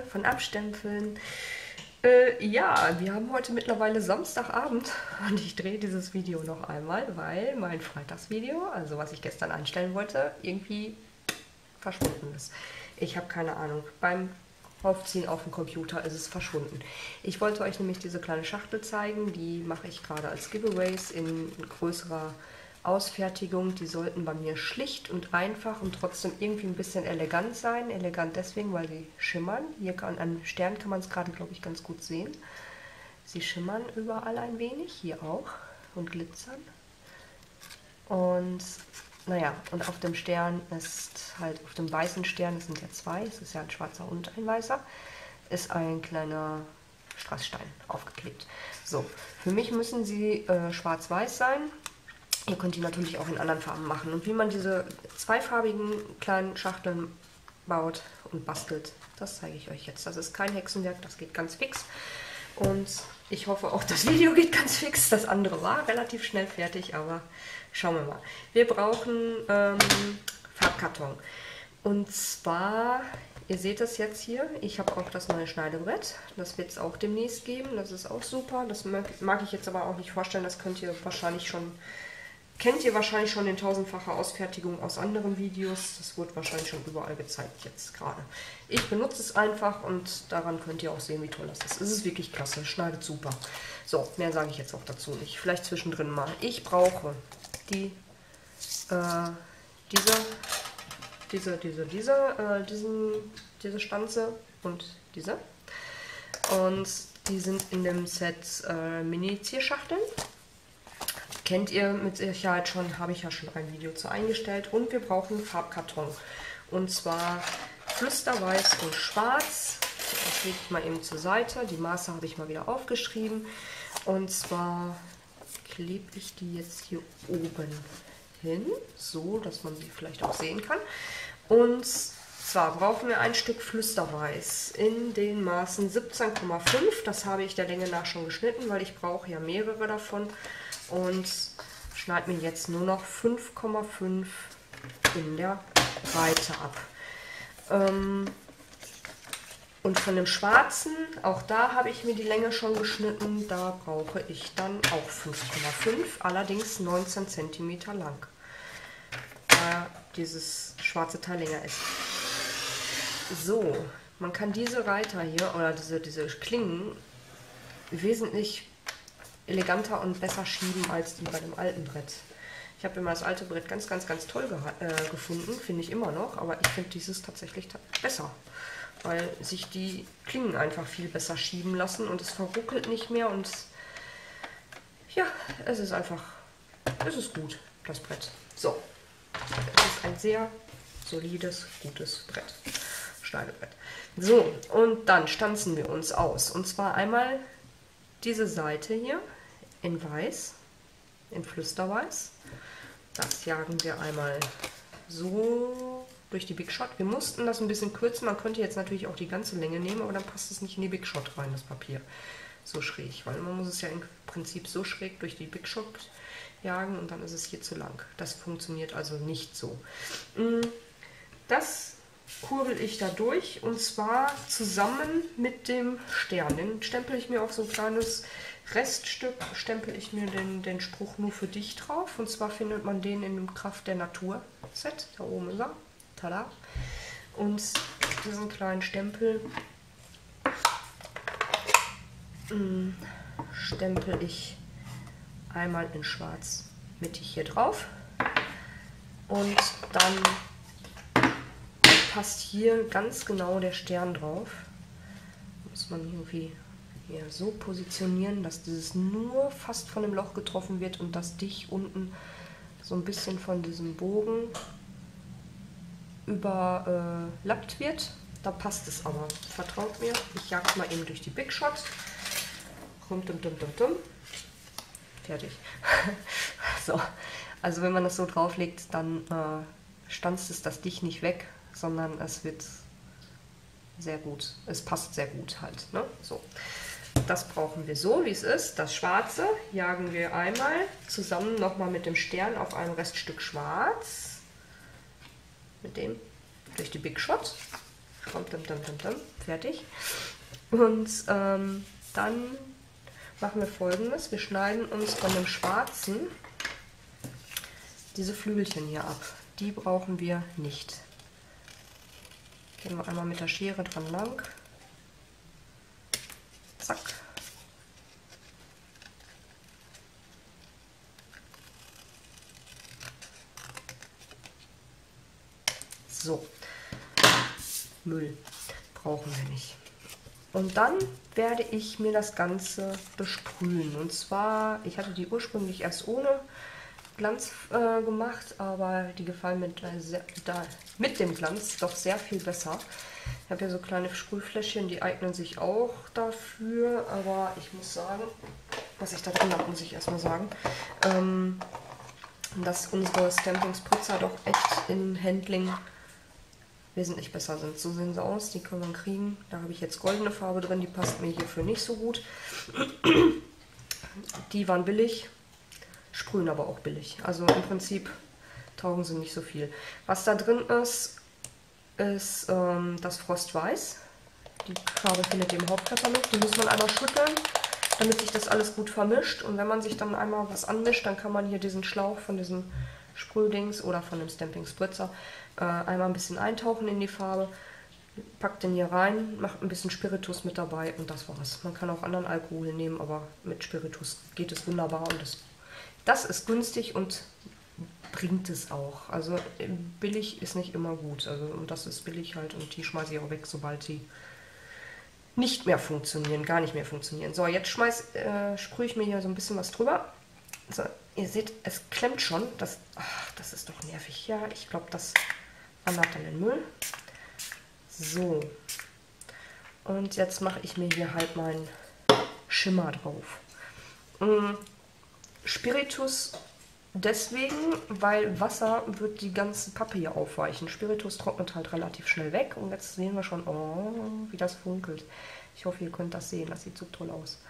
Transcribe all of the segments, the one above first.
von Abstempeln. Ja, wir haben heute mittlerweile Samstagabend und ich drehe dieses Video noch einmal, weil mein Freitagsvideo, also was ich gestern einstellen wollte, irgendwie verschwunden ist. Ich habe keine Ahnung. Beim Aufziehen auf dem Computer ist es verschwunden. Ich wollte euch nämlich diese kleine Schachtel zeigen, die mache ich gerade als Giveaways in größerer Ausfertigung. Die sollten bei mir schlicht und einfach und trotzdem irgendwie ein bisschen elegant sein. Elegant deswegen, weil sie schimmern. Hier an Stern kann man es gerade, glaube ich, ganz gut sehen. Sie schimmern überall ein wenig, hier auch, und glitzern. Und naja, und auf dem Stern ist halt, auf dem weißen Stern, es sind ja zwei, es ist ja ein schwarzer und ein weißer, ist ein kleiner Strassstein aufgeklebt. So, für mich müssen sie schwarz-weiß sein. Ihr könnt die natürlich auch in anderen Farben machen. Und wie man diese zweifarbigen kleinen Schachteln baut und bastelt, das zeige ich euch jetzt. Das ist kein Hexenwerk, das geht ganz fix. Und ich hoffe auch, das Video geht ganz fix. Das andere war relativ schnell fertig, aber schauen wir mal. Wir brauchen Farbkarton. Und zwar, ihr seht das jetzt hier, ich habe auch das neue Schneidebrett. Das wird es auch demnächst geben, das ist auch super. Das mag ich jetzt aber auch nicht vorstellen, das kennt ihr wahrscheinlich schon in tausendfacher Ausfertigung aus anderen Videos. Das wird wahrscheinlich schon überall gezeigt jetzt gerade. Ich benutze es einfach und daran könnt ihr auch sehen, wie toll das ist. Es ist wirklich klasse, schneidet super. So, mehr sage ich jetzt auch dazu nicht. Vielleicht zwischendrin mal. Ich brauche diese Stanze und diese. Und die sind in dem Set Mini-Zierschachteln. Kennt ihr mit Sicherheit schon, habe ich ja schon ein Video zu eingestellt. Und wir brauchen Farbkarton. Und zwar Flüsterweiß und Schwarz. Das lege ich mal eben zur Seite. Die Maße habe ich mal wieder aufgeschrieben. Und zwar klebe ich die jetzt hier oben hin, so dass man sie vielleicht auch sehen kann. Und zwar brauchen wir ein Stück Flüsterweiß in den Maßen 17,5. Das habe ich der Länge nach schon geschnitten, weil ich brauche ja mehrere davon. Und schneide mir jetzt nur noch 5,5 in der Breite ab. Und von dem Schwarzen, auch da habe ich mir die Länge schon geschnitten, da brauche ich dann auch 5,5, allerdings 19 cm lang, da dieses schwarze Teil länger ist. So, man kann diese Reiter hier, oder diese Klingen, wesentlich eleganter und besser schieben als die bei dem alten Brett. Ich habe immer das alte Brett ganz toll gefunden, finde ich immer noch, aber ich finde dieses tatsächlich besser, weil sich die Klingen einfach viel besser schieben lassen und es verruckelt nicht mehr und ja, es ist einfach, es ist gut, das Brett. So, es ist ein sehr solides, gutes Brett, Schneidebrett. So, und dann stanzen wir uns aus, und zwar einmal diese Seite hier in Weiß, in Flüsterweiß. Das jagen wir einmal so durch die Big Shot. Wir mussten das ein bisschen kürzen. Man könnte jetzt natürlich auch die ganze Länge nehmen, aber dann passt es nicht in die Big Shot rein, das Papier. So schräg, weil man muss es ja im Prinzip so schräg durch die Big Shot jagen und dann ist es hier zu lang. Das funktioniert also nicht so. Das kurbel ich da durch, und zwar zusammen mit dem Stern. Den stempel ich mir auf so ein kleines Reststück, stempel ich mir den Spruch "Nur für dich" drauf. Und zwar findet man den in dem Kraft der Natur Set. Da oben ist er. Tada! Und diesen kleinen Stempel stempel ich einmal in Schwarz mittig hier drauf. Und dann passt hier ganz genau der Stern drauf. Muss man irgendwie hier so positionieren, dass dieses nur fast von dem Loch getroffen wird und das dich unten so ein bisschen von diesem Bogen überlappt wird. Da passt es aber. Vertraut mir. Ich jage es mal eben durch die Big Shot. Fertig. So. Also wenn man das so drauflegt, dann stanzt es das Dich nicht weg, sondern es wird sehr gut. Es passt sehr gut halt. Ne? So. Das brauchen wir so, wie es ist. Das Schwarze jagen wir einmal zusammen nochmal mit dem Stern auf einem Reststück Schwarz. Mit dem durch die Big Shot Fertig. Und dann machen wir Folgendes. Wir schneiden uns von dem Schwarzen diese Flügelchen hier ab. Die brauchen wir nicht. Gehen wir einmal mit der Schere dran lang. Zack. So. Müll brauchen wir nicht. Und dann werde ich mir das Ganze besprühen. Und zwar, ich hatte die ursprünglich erst ohne Glanz gemacht, aber die gefallen mir mit dem Glanz doch sehr viel besser. Ich habe hier so kleine Sprühfläschchen, die eignen sich auch dafür, aber ich muss sagen, was ich da drin habe, muss ich erstmal sagen, dass unsere Stamping Spritzer doch echt im Handling wesentlich besser sind. So sehen sie aus, die kann man kriegen. Da habe ich jetzt goldene Farbe drin, die passt mir hierfür nicht so gut. Die waren billig. Sprühen aber auch billig. Also im Prinzip taugen sie nicht so viel. Was da drin ist, ist das Frostweiß. Die Farbe findet ihr im Hauptkatalog. Die muss man einmal schütteln, damit sich das alles gut vermischt. Und wenn man sich dann einmal was anmischt, dann kann man hier diesen Schlauch von diesem Sprühdings oder von dem Stamping Spritzer einmal ein bisschen eintauchen in die Farbe. Packt den hier rein, macht ein bisschen Spiritus mit dabei und das war's. Man kann auch anderen Alkohol nehmen, aber mit Spiritus geht es wunderbar und das ist günstig und bringt es auch. Also billig ist nicht immer gut. Also und das ist billig halt und die schmeiße ich auch weg, sobald die nicht mehr funktionieren, gar nicht mehr funktionieren. So, jetzt sprühe ich mir hier so ein bisschen was drüber. So, ihr seht, es klemmt schon. Das ist doch nervig. Ja, ich glaube, das wandert dann in den Müll. So. Und jetzt mache ich mir hier halt meinen Schimmer drauf. Spiritus deswegen, weil Wasser wird die ganze Pappe hier aufweichen. Spiritus trocknet halt relativ schnell weg und jetzt sehen wir schon, oh, wie das funkelt. Ich hoffe, ihr könnt das sehen, das sieht so toll aus.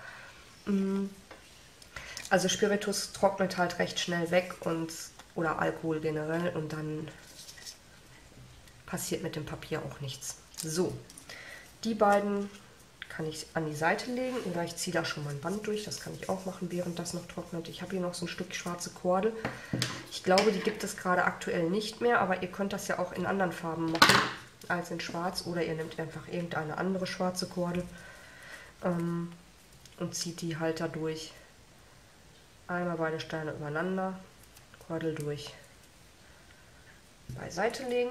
Also Spiritus trocknet halt recht schnell weg oder Alkohol generell und dann passiert mit dem Papier auch nichts. So, die beiden kann ich an die Seite legen oder ich ziehe da schon mein Band durch. Das kann ich auch machen, während das noch trocknet. Ich habe hier noch so ein Stück schwarze Kordel. Ich glaube, die gibt es gerade aktuell nicht mehr, aber ihr könnt das ja auch in anderen Farben machen als in schwarz oder ihr nehmt einfach irgendeine andere schwarze Kordel und zieht die halt da durch. Einmal beide Steine übereinander, Kordel durch, beiseite legen.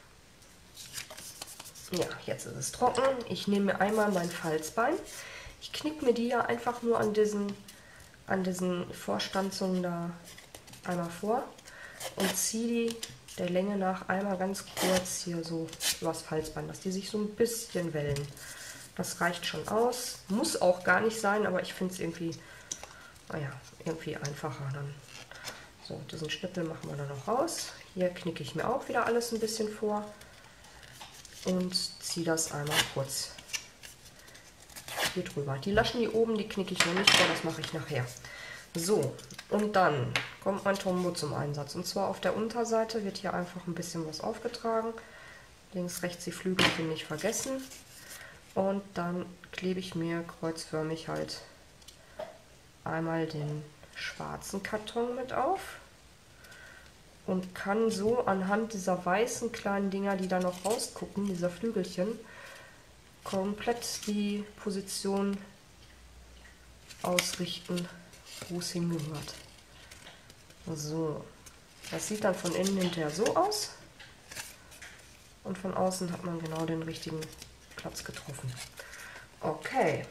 Ja, jetzt ist es trocken. Ich nehme mir einmal mein Falzbein. Ich knicke mir die ja einfach nur an diesen Vorstanzungen da einmal vor und ziehe die der Länge nach einmal ganz kurz hier so übers Falzbein, dass die sich so ein bisschen wellen. Das reicht schon aus. Muss auch gar nicht sein, aber ich finde es irgendwie, naja, irgendwie einfacher dann. So, diesen Schnippel machen wir dann noch raus. Hier knicke ich mir auch wieder alles ein bisschen vor. Und ziehe das einmal kurz hier drüber. Die Laschen hier oben, die knicke ich noch nicht vor, das mache ich nachher. So, und dann kommt mein Tombow zum Einsatz. Und zwar auf der Unterseite wird hier einfach ein bisschen was aufgetragen. Links, rechts die Flügelchen nicht vergessen. Und dann klebe ich mir kreuzförmig halt einmal den schwarzen Karton mit auf. Und kann so anhand dieser weißen kleinen Dinger, die da noch rausgucken, dieser Flügelchen, komplett die Position ausrichten, wo es hingehört. So, das sieht dann von innen hinterher so aus und von außen hat man genau den richtigen Platz getroffen. Okay,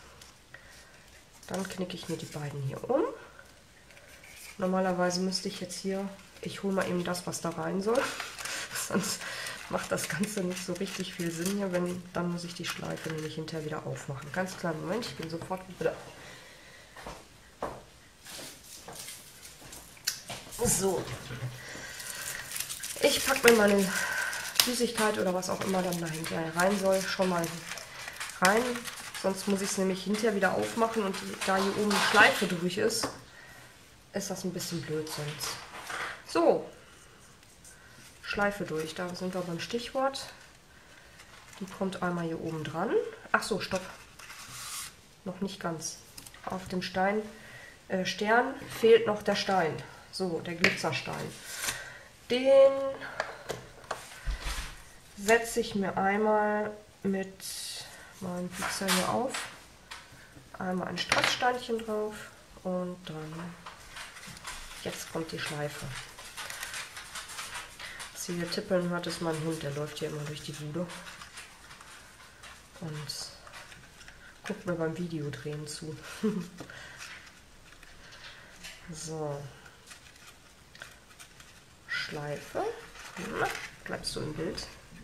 dann knicke ich mir die beiden hier um. Normalerweise müsste ich jetzt hier, ich hole mal eben das, was da rein soll, sonst macht das Ganze nicht so richtig viel Sinn hier, dann muss ich die Schleife nämlich hinterher wieder aufmachen. Ganz kleinen Moment, ich bin sofort wieder. So, ich packe mir meine Süßigkeit oder was auch immer dann dahinter rein soll, schon mal rein, sonst muss ich es nämlich hinterher wieder aufmachen und da hier oben die Schleife durch ist das ein bisschen blöd sonst. So, Schleife durch, da sind wir beim Stichwort. Die kommt einmal hier oben dran. Ach so, stopp. Noch nicht ganz. Auf dem Stern fehlt noch der Stein. So, der Glitzerstein. Den setze ich mir einmal mit meinem Pizer hier auf. Einmal ein Strasssteinchen drauf und dann, jetzt kommt die Schleife. Jetzt hier tippeln hört es mein Hund, der läuft hier immer durch die Bude und guckt mir beim Videodrehen zu. So, Schleife, na, bleibst du im Bild.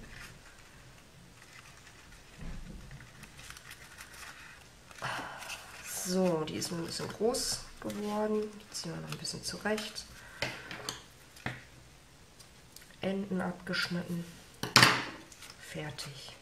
So, die ist mir ein bisschen groß geworden. Die ziehen wir noch ein bisschen zurecht. Enden abgeschnitten. Fertig.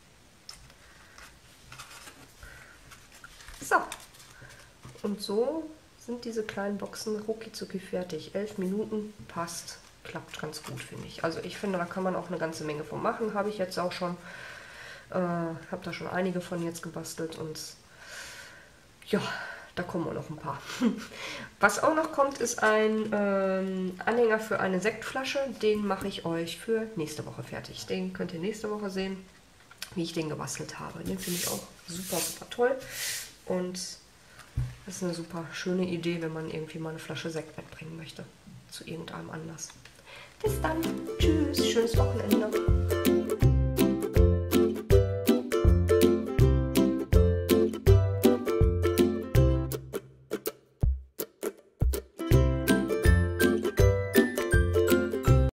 So. Und so sind diese kleinen Boxen rucki-zucki fertig. 11 Minuten passt. Klappt ganz gut, finde ich. Also ich finde, da kann man auch eine ganze Menge von machen. Habe ich jetzt auch schon. Habe da schon einige von jetzt gebastelt und ja, da kommen auch noch ein paar. Was auch noch kommt, ist ein Anhänger für eine Sektflasche. Den mache ich euch für nächste Woche fertig. Den könnt ihr nächste Woche sehen, wie ich den gebastelt habe. Den finde ich auch super, super toll. Und das ist eine super schöne Idee, wenn man irgendwie mal eine Flasche Sekt mitbringen möchte. Zu irgendeinem Anlass. Bis dann. Tschüss. Schönes Wochenende.